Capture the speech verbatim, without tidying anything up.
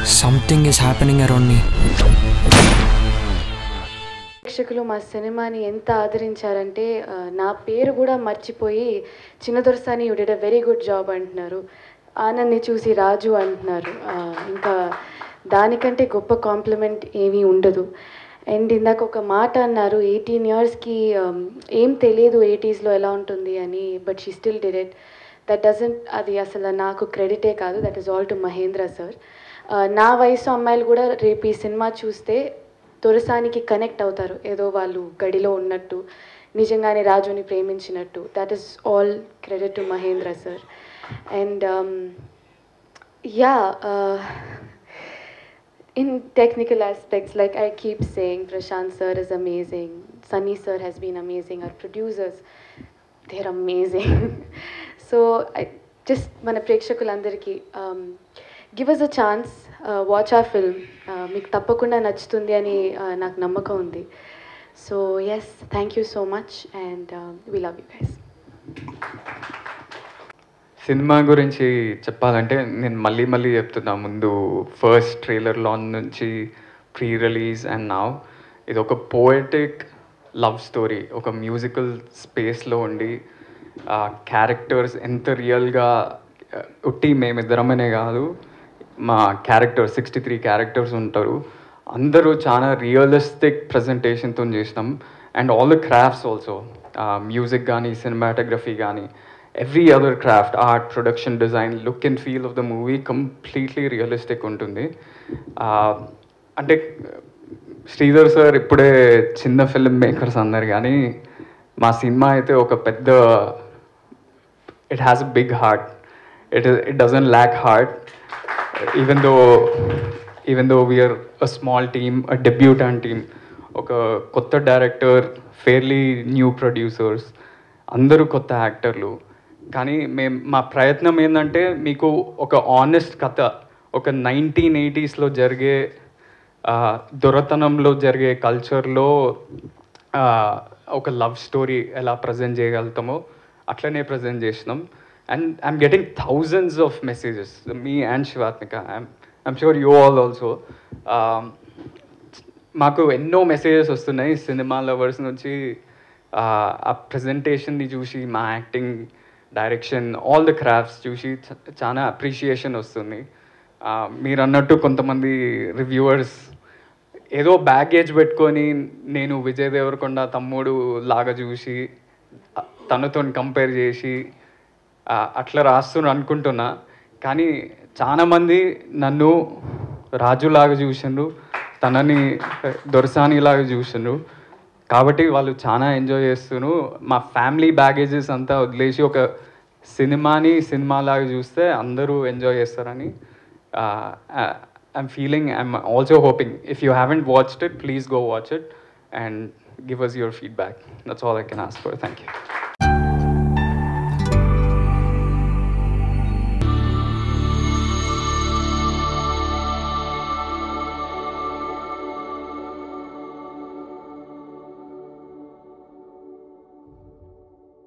Something is happening around me. ప్రేక్షకులు మా సినిమాని ఎంత ఆదరించారంటే నా పేరు కూడా మర్చిపోయి చిన్న దొరసాని you did a very good job అంటున్నారు. ఆనంద్ని చూసి రాజు అంటున్నారు. ఇంకా దానికంటే గొప్ప కాంప్లిమెంట్ ఏమీ ఉండదు. అండ్ ఇందాక ఒక మాట అన్నారు, ఎయిటీన్ ఇయర్స్కి ఏం తెలియదు ఎయిటీస్లో ఎలా ఉంటుంది అని, but she still did it. That doesn't, అది అసలు నాకు క్రెడిటే కాదు, that is all to Mahendra sir. నా వయసు అమ్మాయిలు కూడా రేపు ఈ సినిమా చూస్తే దొరసానికి కనెక్ట్ అవుతారు, ఏదో వాళ్ళు గడిలో ఉన్నట్టు, నిజంగానే రాజుని ప్రేమించినట్టు. That is all credit to Mahendra sir. And yeah, in technical aspects, like I keep saying, Prashant sir is amazing, Sunny sir has been amazing, our producers, they're amazing. So I just mana prekshakulandariki um give us a chance, uh, watch our film, meeku tappakunda nachutundi ani naaku namakam undi. So yes, thank you so much and uh, we love you guys. Cinema గురించి చెప్పాలంటే నేను మళ్ళీ మళ్ళీ చెప్తున్నా, ముందు first trailer launch నుంచి pre release and now, ఇది ఒక పోయటిక్ లవ్ స్టోరీ. ఒక మ్యూజికల్ స్పేస్లో ఉండి క్యారెక్టర్స్ ఎంత రియల్గా, ఉట్టి మేమిద్దరమనే కాదు, మా క్యారెక్టర్స్ సిక్స్టీ త్రీ క్యారెక్టర్స్ ఉంటారు, అందరూ చాలా రియలిస్టిక్ ప్రజెంటేషన్తో చేసినాం. And all the crafts also, music కానీ, సినిమాటోగ్రఫీ కానీ, every other craft, art, production, design, look and feel of the movie completely realistic ఉంటుంది. అంటే శ్రీధర్ సార్ ఇప్పుడే చిన్న ఫిల్మ్ మేకర్స్ అన్నారు, కానీ మా సినిమా అయితే ఒక పెద్ద, it has a big heart, it it doesn't lack heart. Even though even though we're a small team, a debutante team, ఒక కొత్త డైరెక్టర్, ఫెయిర్లీ న్యూ ప్రొడ్యూసర్స్, అందరూ కొత్త యాక్టర్లు. కానీ మేము మా ప్రయత్నం ఏంటంటే మీకు ఒక ఆనెస్ట్ కథ, ఒక నైన్టీన్ ఎయిటీస్లో జరిగే దొరతనంలో జరిగే కల్చర్లో ఒక లవ్ స్టోరీ ఎలా ప్రజెంట్ చేయగలుగుతామో అట్లనే ప్రజెంట్ చేసినాం. And I'm getting thousands of messages, me and Shivathmika, I'm I'm sure you all also. మాకు ఎన్నో మెసేజెస్ వస్తున్నాయి సినిమా లవర్స్ నుంచి. ఆ ప్రజెంటేషన్ని చూసి, మా acting, direction, all the crafts చూసి చాలా అప్రిషియేషన్ వస్తుంది. మీరు అన్నట్టు కొంతమంది రివ్యూవర్స్ ఏదో బ్యాగేజ్ పెట్టుకొని, నేను విజయ్ దేవరకొండ తమ్ముడు లాగా చూసి తనతో కంపేర్ చేసి అట్లా రాస్తున్నారు అనుకుంటున్నా. కానీ చాలామంది నన్ను రాజులాగా చూసిండ్రు, తనని దొరసానిలాగా చూసిండ్రు. కాబట్టి వాళ్ళు చాలా ఎంజాయ్ చేస్తున్నారు. మా ఫ్యామిలీ బ్యాగేజెస్ అంతా వదిలేసి ఒక సినిమాని సినిమాలాగా చూస్తే అందరూ ఎంజాయ్ చేస్తారని I'm feeling. I'm also hoping if you haven't watched it, please go watch it and give us your feedback. That's all I can ask for. Thank you.